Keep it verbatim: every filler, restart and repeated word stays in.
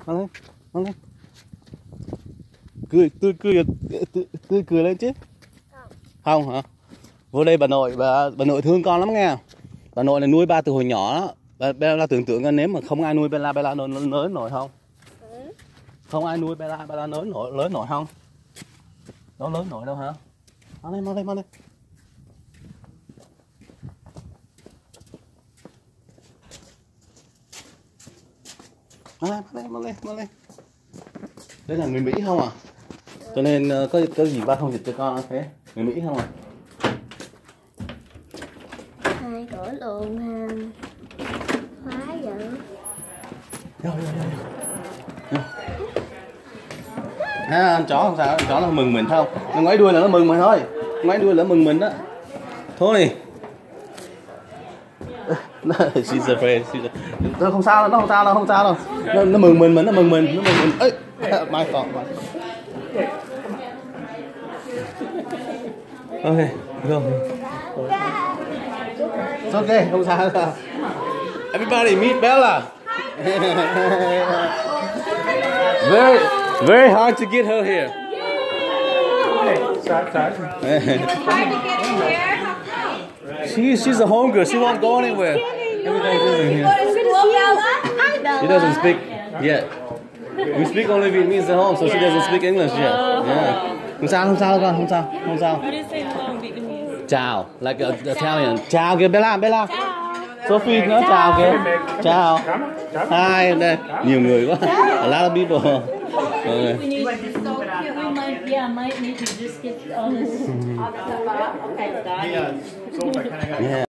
Mang lên, mang lên. Cười, tươi cười, tươi, tươi cười lên chứ. Không hả? Vô đây bà nội, bà, bà nội thương con lắm nghe. Bà nội là nuôi ba từ hồi nhỏ đó. Bà, Bella tưởng tượng nếu mà không ai nuôi Bella, Bella lớn, lớn nổi không? Ừ. Không ai nuôi Bella, Bella lớn nổi, lớn nổi không? Nó lớn nổi đâu hả? Mang lên, mang lên, mang lên. Mang lên, mang lên, mang lên, mang lên. Đây là người Mỹ không à? Cho nên có có gì ba không dịch cho con thế? Người Mỹ không à? Hai cửa luôn ha. Khoái vậy. Vô, vô, vô, vô. À, chó không sao, chó nó mừng mình không? Nó ngoáy đuôi là nó mừng mình thôi. Ngoáy đuôi là nó mừng mình đó. Thôi. She's afraid. She's a... không sao đâu, nó không sao đâu, không sao đâu. Nó, nó mừng mình, mình nó mừng mình, nó mừng mình. Ê, my fault. Ok, go. It's okay, không sao đâu. Everybody meet Bella. very, very hard to get her here. Sorry, sorry. It's hard to get in here. She, she's a home girl. She won't go anywhere. Everything's here. She doesn't speak yet. We speak only Vietnamese at home, so she doesn't speak English yet. Yeah. Không sao, không sao con, không sao, không sao. How do you say hello in Vietnamese? Chào, like a, Italian. Chào kìa, Bella, Bella. Sophie nữa, chào kìa. Chào. Hi, đây, nhiều người quá. A lot of people. Okay. We need, so cute. We might, yeah, might need to just get all this, all this stuff out. Okay, got it. Yeah.